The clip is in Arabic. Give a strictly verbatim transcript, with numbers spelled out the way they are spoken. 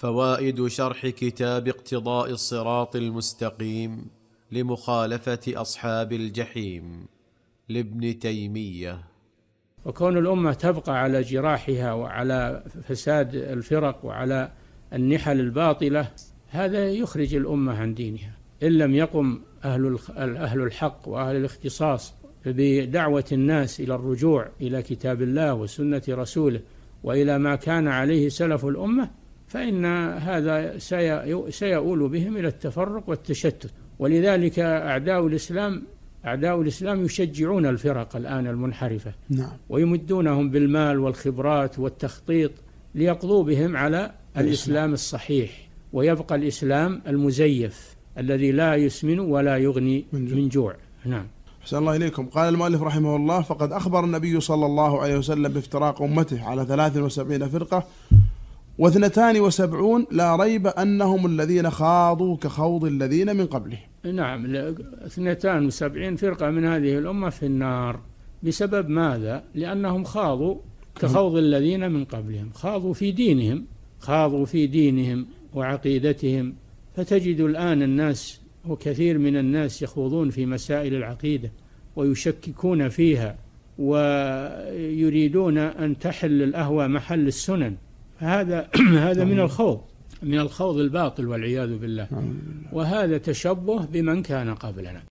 فوائد شرح كتاب اقتضاء الصراط المستقيم لمخالفة أصحاب الجحيم لابن تيمية. وكون الأمة تبقى على جراحها وعلى فساد الفرق وعلى النحل الباطلة هذا يخرج الأمة عن دينها، إن لم يقم أهل أهل الحق وأهل الاختصاص بدعوة الناس إلى الرجوع إلى كتاب الله وسنة رسوله وإلى ما كان عليه سلف الأمة، فإن هذا سيؤول بهم إلى التفرق والتشتت. ولذلك أعداء الإسلام أعداء الإسلام يشجعون الفرق الآن المنحرفة، نعم، ويمدونهم بالمال والخبرات والتخطيط ليقضوا بهم على الإسلام الصحيح، ويبقى الإسلام المزيف الذي لا يسمن ولا يغني من جوع. نعم. أحسن الله إليكم. قال المؤلف رحمه الله: فقد أخبر النبي صلى الله عليه وسلم بافتراق أمته على ثلاث وسبعين فرقة واثنتان وسبعون لا ريب أنهم الذين خاضوا كخوض الذين من قبله. نعم، اثنتان وسبعين فرقة من هذه الأمة في النار. بسبب ماذا؟ لأنهم خاضوا كخوض الذين من قبلهم، خاضوا في دينهم خاضوا في دينهم وعقيدتهم. فتجد الآن الناس وكثير من الناس يخوضون في مسائل العقيدة ويشككون فيها ويريدون أن تحل الأهوى محل السنن. هذا هذا من الخوض من الخوض الباطل والعياذ بالله، وهذا تشبه بمن كان قبلنا.